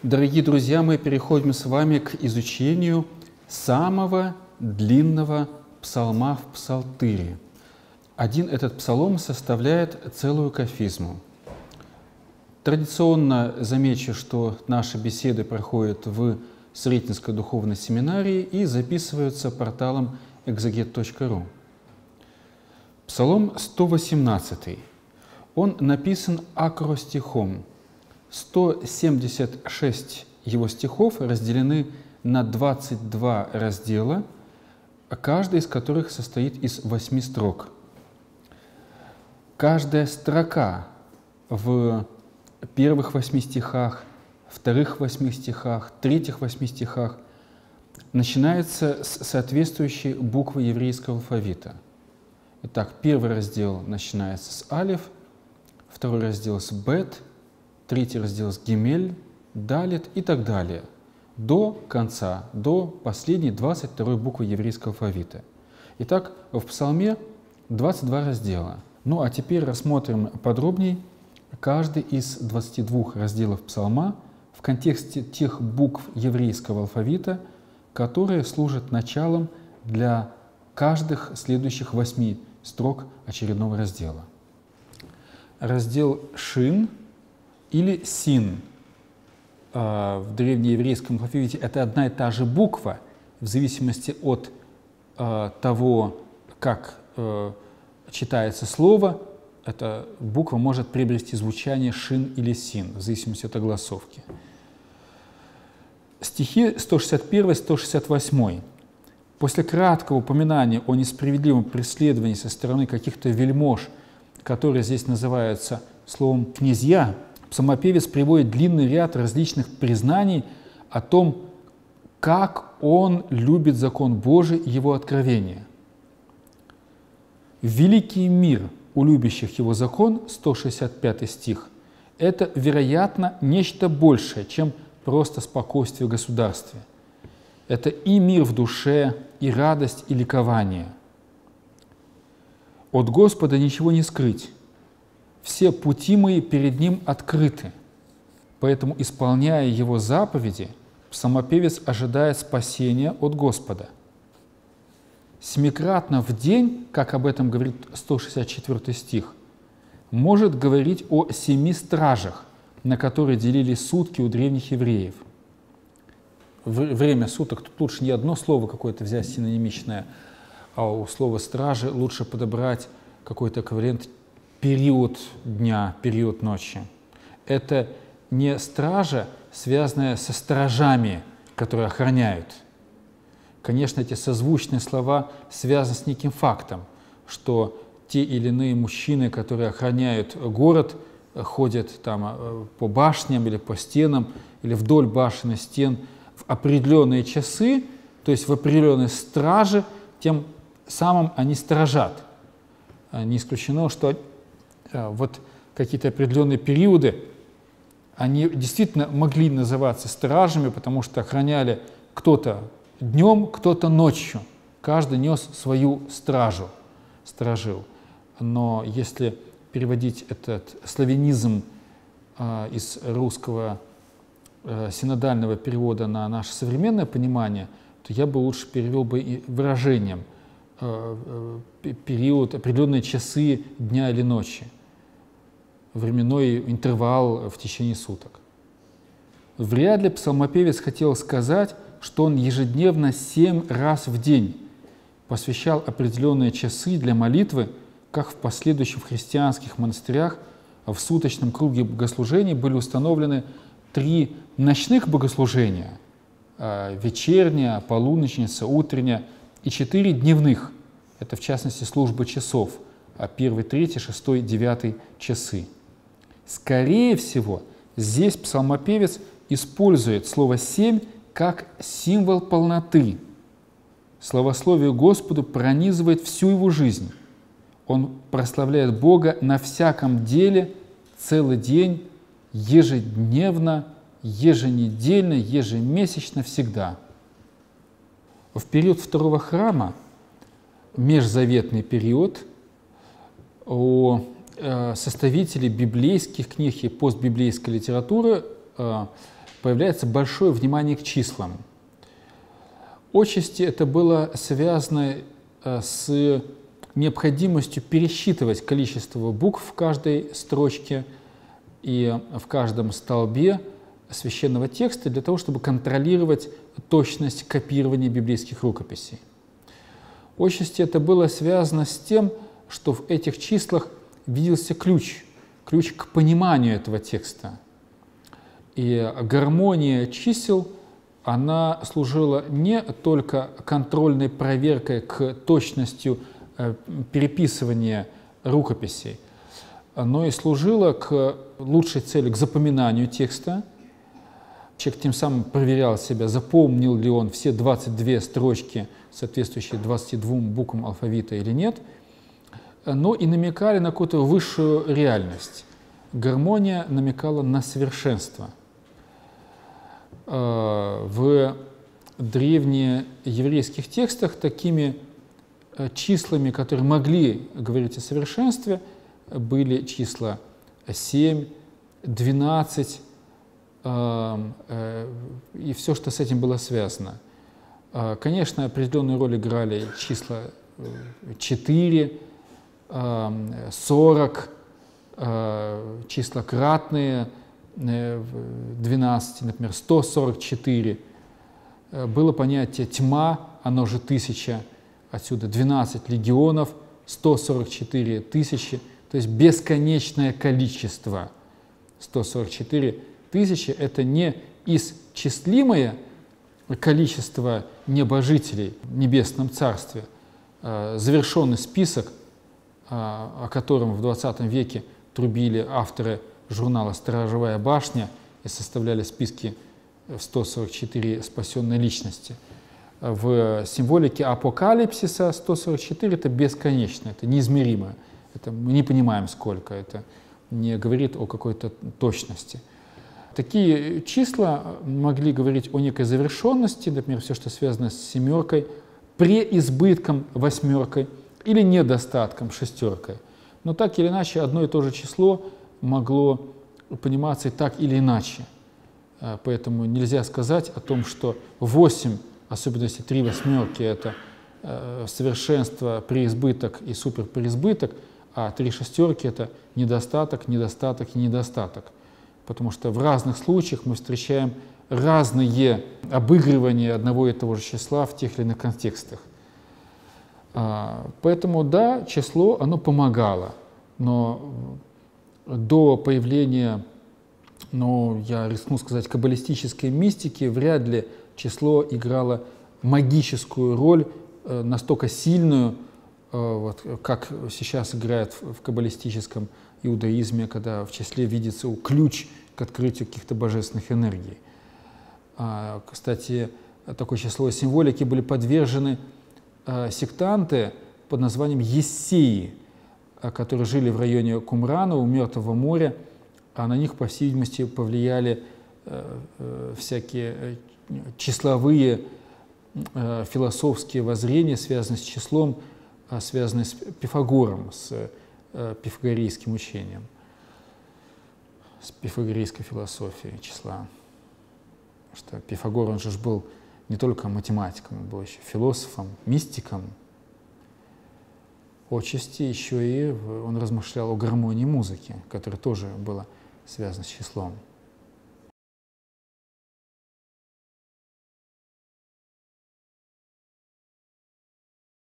Дорогие друзья, мы переходим с вами к изучению самого длинного псалма в Псалтыре. Один этот псалом составляет целую кафизму. Традиционно замечу, что наши беседы проходят в Сретенской духовной семинарии и записываются порталом exeget.ru. Псалом 118. Он написан акростихом. 176 его стихов разделены на 22 раздела, каждый из которых состоит из 8 строк. Каждая строка в первых 8 стихах, вторых 8 стихах, третьих 8 стихах начинается с соответствующей буквы еврейского алфавита. Итак, первый раздел начинается с алеф, второй раздел с бет, третий раздел с гимель, далет и так далее, до конца, до последней 22 буквы еврейского алфавита. Итак, в псалме 22 раздела. Ну а теперь рассмотрим подробнее каждый из 22 разделов псалма в контексте тех букв еврейского алфавита, которые служат началом для каждых следующих 8 строк очередного раздела. Раздел Шин или Син в древнееврейском алфавите — это одна и та же буква, в зависимости от того, как читается слово, эта буква может приобрести звучание Шин или Син, в зависимости от огласовки. Стихи 161-168. После краткого упоминания о несправедливом преследовании со стороны каких-то вельмож, которые здесь называются словом «князья», псалмопевец приводит длинный ряд различных признаний о том, как он любит закон Божий и его откровение. «Великий мир у любящих его закон», 165 стих, это, вероятно, нечто большее, чем просто спокойствие в государстве. Это и мир в душе, и радость, и ликование. От Господа ничего не скрыть. Все пути мои перед Ним открыты. Поэтому, исполняя Его заповеди, псалмопевец ожидает спасения от Господа. Семикратно в день, как об этом говорит 164 стих, может говорить о 7 стражах, на которые делились сутки у древних евреев. Время суток, тут лучше не одно слово какое-то взять синонимичное, а у слова «стражи» лучше подобрать какой-то эквивалент период дня, период ночи. Это не стража, связанная со сторожами, которые охраняют. Конечно, эти созвучные слова связаны с неким фактом, что те или иные мужчины, которые охраняют город, ходят там по башням или по стенам, или вдоль башен и стен в определенные часы, то есть в определенные стражи, тем самым они сторожат. Не исключено, что вот какие-то определенные периоды, они действительно могли называться стражами, потому что охраняли кто-то днем, кто-то ночью. Каждый нес свою стражу, сторожил. Но если переводить этот славянизм из русского синодального перевода на наше современное понимание, то я бы лучше перевел бы и выражением период, определенные часы дня или ночи, временной интервал в течение суток. Вряд ли псалмопевец хотел сказать, что он ежедневно 7 раз в день посвящал определенные часы для молитвы, как в последующих христианских монастырях в суточном круге богослужений были установлены 3 ночных богослужения – вечерняя, полуночница, утренняя, и 4 дневных – это в частности службы часов, 1, 3, 6, 9 часы. Скорее всего, здесь псалмопевец использует слово «семь» как символ полноты. Славословие Господу пронизывает всю его жизнь. Он прославляет Бога на всяком деле, целый день, ежедневно, еженедельно, ежемесячно, всегда. В период второго храма, межзаветный период, у составителей библейских книг и постбиблейской литературы появляется большое внимание к числам. Отчасти это было связано с необходимостью пересчитывать количество букв в каждой строчке и в каждом столбе священного текста для того, чтобы контролировать точность копирования библейских рукописей. Отчасти это было связано с тем, что в этих числах виделся ключ к пониманию этого текста. И гармония чисел, она служила не только контрольной проверкой к точности переписывания рукописей, но и служила к лучшей цели, к запоминанию текста. Человек тем самым проверял себя, запомнил ли он все 22 строчки, соответствующие 22 буквам алфавита или нет, но и намекали на какую-то высшую реальность. Гармония намекала на совершенство. В древнееврейских текстах такими числами, которые могли говорить о совершенстве, были числа 7, 12 и все, что с этим было связано. Конечно, определенную роль играли числа 4, 40, числа кратные 12, например, 144. Было понятие тьма, оно же 1000, отсюда 12 легионов, 144 тысячи, то есть бесконечное количество. 144 тысячи – это не исчислимое количество небожителей в Небесном Царстве, завершенный список, о котором в 20 веке трубили авторы журнала «Сторожевая башня» и составляли списки 144 спасенной личности. В символике апокалипсиса 144 – это бесконечно, это неизмеримо. Это мы не понимаем, сколько, это не говорит о какой-то точности. Такие числа могли говорить о некой завершенности, например, все, что связано с семеркой, преизбытком восьмеркой или недостатком шестеркой. Но так или иначе, одно и то же число могло пониматься и так или иначе. Поэтому нельзя сказать о том, что 8, особенно если 3 восьмерки, это совершенство, преизбыток и суперпреизбыток, а 3 шестерки — это недостаток, недостаток и недостаток. Потому что в разных случаях мы встречаем разные обыгрывания одного и того же числа в тех или иных контекстах. Поэтому, да, число, оно помогало, но до появления, я рискну сказать, каббалистической мистики, вряд ли число играло магическую роль, настолько сильную, вот, как сейчас играет в каббалистическом иудаизме, когда в числе видится ключ к открытию каких-то божественных энергий. Кстати, такое число символики были подвержены сектанты под названием ессеи, которые жили в районе Кумрана, у Мертвого моря, а на них, по всей видимости, повлияли всякие числовые философские воззрения, связанные с числом, связанные с Пифагором, с пифагорейским учением, с пифагорейской философией числа. Потому что Пифагор, он же был не только математиком, он был еще философом, мистиком. Отчасти еще и он размышлял о гармонии музыки, которая тоже была связана с числом.